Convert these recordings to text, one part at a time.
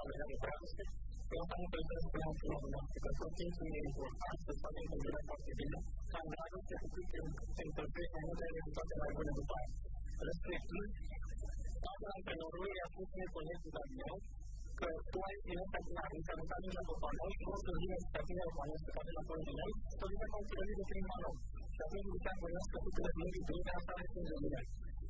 legat de dragoste, că asta nu trebuie să spunem până la urmă, că tot timpul e important să facem gândirea foarte bine, ca în dragoste cu cât te încălzești mai multe rezultate mai bune după aia. Respectiv, tatăl antrenorului a spus mie colegul de-al meu, că tu ai ființa din aruncă, arunca mingea pe panou și poți să vină să te atingă pe panou, să te cadă înapoi din el, să vină ca un călărit de prin panou. Și atunci ziceam că eu că tu te lăsă din că asta este de mine.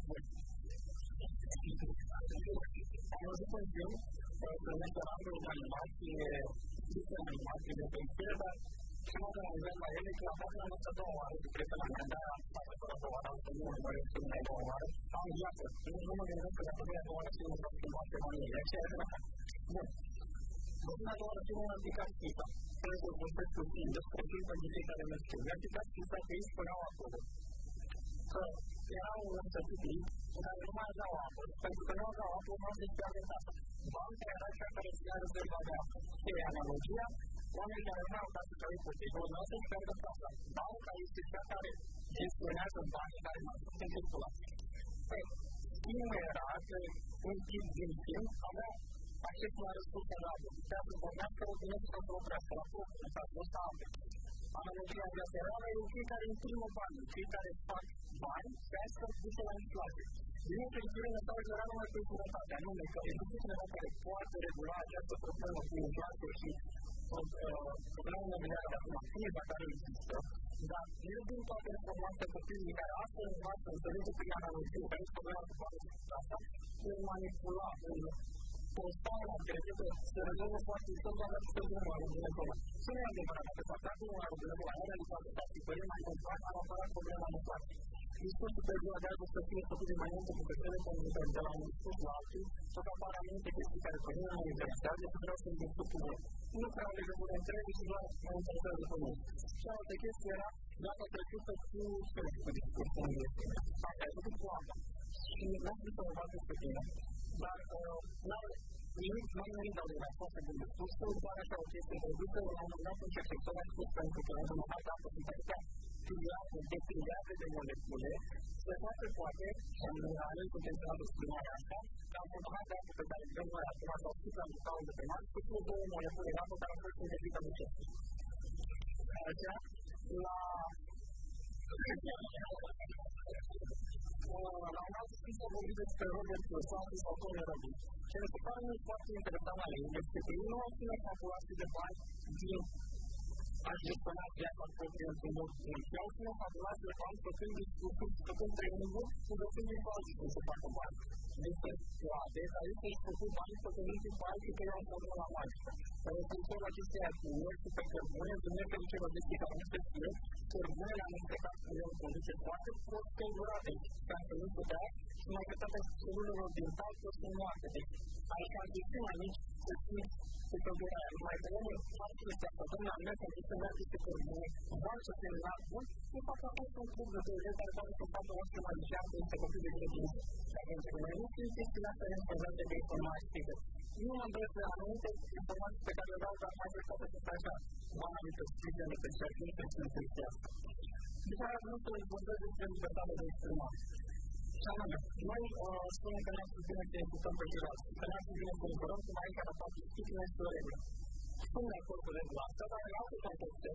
Am văzut un film, se numește Randul în animație, este în animație de pensiune, dar ce mă gândesc la nivel mai el e că la patru am văzut două oară cu prietena mea, de-aia am stat fără două oară, am să nu mă măresc că nu e două oară, am viață. Nu mă gândesc că dacă nu e două oară și nu s-a schimbat pe manie, aceea e așa. Bun. Văzut la două oară și nu am aplicat schisa. Trebuie să vorbesc puțin despre film pentru cei care mă știu. Mi-a aplicat schisa că ei spuneau acolo că era un sătubii în care nu mai aveau apă, pentru că nu aveau apă, nu se știa de casă. Banca era cea care se ia rezerva de apă. Ce e analogia? Oamenii care nu au casă care îi potrivă, nu se știa de casă. Banca este cea care gestionează banii care mai sunt în circulație. Schimbul era că un tip din film avea acces la resurse la apă. Putea să pornească robinetul sau să oprească la foc, în cazul ăsta apă. Analogia aceasta era în cei care imprimă bani, cei care fac bani și asta duce la inflație. Din fericire, mesajul era numai pe sănătate, anume că există cineva care poate regula această problemă cu inflație și problema imobiliară de acum, criza care există, dar el din toate informația copiii care astfel învață să înțelege prin analogie, care este problema cu toată asta, îl manipula, îl constant la credite, se rezolvă foarte ușor, dar nu se rezolvă la rugătorul. Ce nu e adevărat? Dacă s-a dat la rugătorul, la realitate, s-a tipărit mai complet, a apărat problema inflației. Discursul pe ziua de azi o să fie făcut de mai multe bucătele comunități, de la un discurs la altul, tot apar anumite chestii care pe mine mă interesează și vreau să-mi discut cu voi. Nu prea au legătură între ele și doar mă interesează pe mine. Cealaltă chestie era data trecută cu discursul în viață. Asta ai făcut cu apa. Și n-am zis să mă fac despre tine, dar nimic n-am venit la lumea foarte bun discursul, doar așa o chestie introdusă, l-am dat în cercetător, am spus pentru că în urmă de apă sunt atâtea triliarde de molecule, se face poate, și am ales potențialul exprimarea asta, că am montat de apă pe care îl dăm noi acum, sau sticla în bucalul de pe masă, să fie două molecule de apă care au fost sintetică de chestii. Aceea, la un alt scris a vorbit despre Robert Pascu sau Tony Robbins. Și mi se pare mult foarte interesant la ei, este că ei nu au ținut calculații de bani din a gestiona viața proprie într-un mod bun. Și au ținut calculații de bani făcând discursuri, făcând training-uri, învățând din alții cum se facă bani. Despre toate, dar este și făcut bani făcând după alții că iau formula magică. Referitor la chestia cu mersul pe cărbune, Dumnezeu că ce vă zice că nu se știe, cărbunele amestecat cu el conduce foarte prost căldurate, ca să nu se dea și majoritatea celulelor din tal pot să moarte. Deci, aici am zis mai mici să simți cu căldura aia. Mai vedem în chestia asta, domnule, am mers, am zis să merg peste cărbune, vreau să se înalt bun, nu fac a fost un club de 20 care poate să facă orice magician cu niște copii de grădință. Pentru că noi nu știm chestiile astea informate de informații. Nu mă îndrăzesc de anumite informații pe care le dau, dar majoritatea se face așa. Oamenii pe sprijină pe ceea ce nu se țin chestia asta. După aia vreau să vorbesc despre libertatea de exprimare. Și anume, noi spunem că ne-am spus bine să insultăm pe ceilalți, că ne-am spus bine să lucrăm, cum aici la faptul știi că nu este o regulă. Sunt de acord cu regula asta, dar în alte contexte,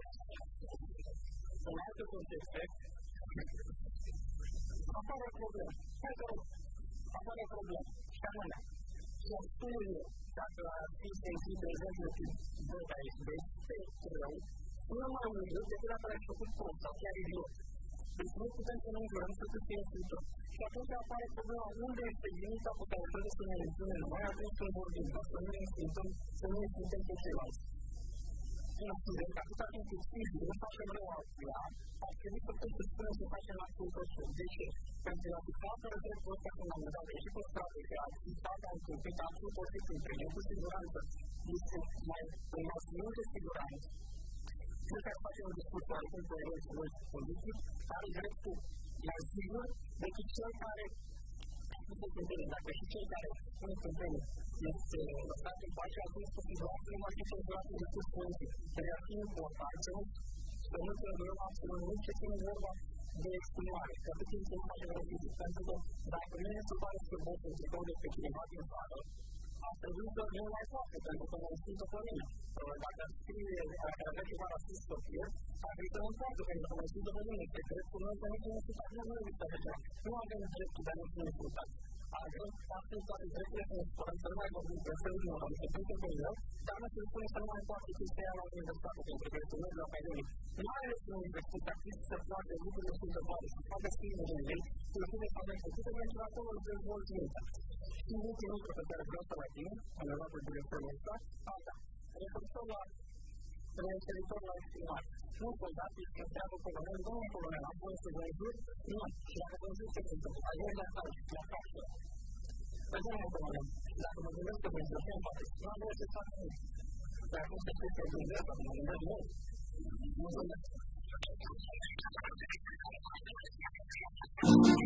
apare probleme. Hai că apare probleme. Și anume, să spun eu, dacă ar fi să existe, de exemplu, văd aici, de rău, sună mai mult decât dacă l-ai făcut prost sau chiar idiot. Deci nu putem să ne înjurăm să se insultăm. Și atunci apare problema unde este limita pe care trebuie să ne impunem noi atunci când vorbim, ca să nu ne insultăm pe ceilalți. Insultăm, că atâta timp cât fizic nu facem rău altuia, ar trebui să putem să spunem să facem absolut tot. De ce? Pentru că dacă apără dreptul ăsta când am dat și pe stradă și a existat, am întâlnit absolut orice între ei, cu siguranță, este mai multă siguranță. Cel care face un discurs oarecum coerent și politic are dreptul mai sigur decât cel care nu se întâmplă. Dacă și cel care nu se întâmplă este lăsat în pace, atunci cu siguranță nu mai fi cenzurat un discurs politic. Dar ar fi important să nu censurăm absolut nimic ce ține vorba de exprimare, că atât timp ce nu facem rău fizic. Pentru că dacă mine se pare să vă întrebau despre cineva din sală, ar trebui să nu mai facă, pentru că mai Sfântă Părinte. Dacă ar scrie, dacă ar avea ceva rasist pe pier, ar trebui să nu facă, pentru că mai Sfântă Părinte. Secretul noi să nu fim insultați. Nu există așa ceva. Nu avem dreptul de a nu fi insultați. Avem faptul toate drepturile să ne spunem să nu mai vorbim pe felul din urmă, pe punctul de el, dar nu se spune să nu mai poate chestia la universitate, pentru că este mediul academic. Nu are să nu universitate să facă lucrurile Sfântă Părinte, să facă schimbul de el, să le pune să avem făcute, pentru că acolo îți dezvolți mintea. Și ultimul lucru pe care vreau să-l ating, undeva pe direcționul ăsta, referitor la exprimare. Nu soldații se întreabă colonel, domnule colonel, am voie să vă înjur? Nu. Și dacă vă înjur, ce se întâmplă? Ajungi la cașă. Păi, domnule colonel, dacă mă gândesc că vă înjur, ce-mi fac? Nu am voie să fac nimic. Dar acum se spune că vă gândesc, dacă mă gândesc, nu. Mulțumesc.